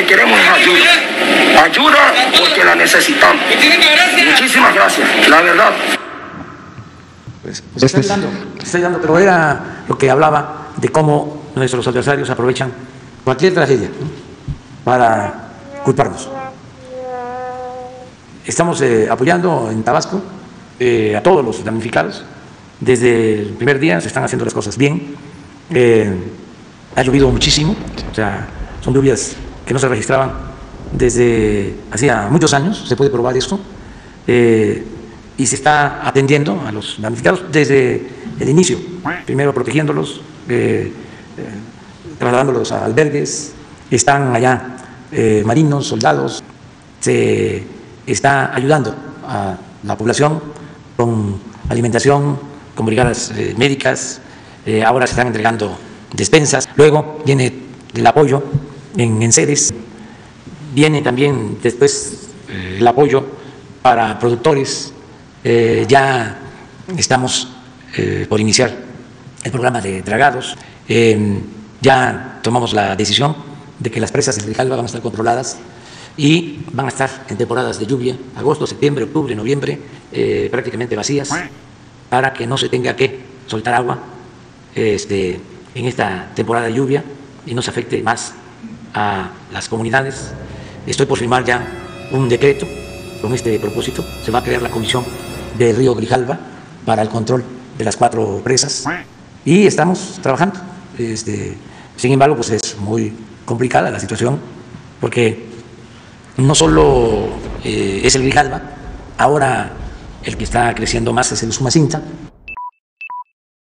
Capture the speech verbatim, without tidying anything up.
que queremos es ayuda. Ayuda porque la necesitamos. Muchísimas gracias, la verdad. Pues, pues estoy dando, estoy dando, pero era lo que hablaba de cómo nuestros adversarios aprovechan cualquier tragedia, ¿no?, para culparnos. Estamos eh, apoyando en Tabasco eh, a todos los damnificados. Desde el primer día se están haciendo las cosas bien. Eh, ha llovido muchísimo, o sea, son lluvias que no se registraban desde hacía muchos años, se puede probar esto, eh, y se está atendiendo a los damnificados desde el inicio, primero protegiéndolos, eh, eh, trasladándolos a albergues. Están allá eh, marinos, soldados, se está ayudando a la población con alimentación, con brigadas eh, médicas, eh, ahora se están entregando despensas, luego viene el apoyo en, en sedes, viene también después eh, el apoyo para productores, eh, ya estamos eh, por iniciar el programa de dragados, eh, ya tomamos la decisión de que las presas de Grijalva van a estar controladas y van a estar en temporadas de lluvia, agosto, septiembre, octubre, noviembre, eh, prácticamente vacías, para que no se tenga que soltar agua este, en esta temporada de lluvia y no se afecte más a las comunidades. Estoy por firmar ya un decreto con este propósito. Se va a crear la comisión del río Grijalva para el control de las cuatro presas y estamos trabajando. Este, sin embargo, pues es muy complicada la situación porque no solo eh, es el Grijalva, ahora el que está creciendo más es el Usumacinta.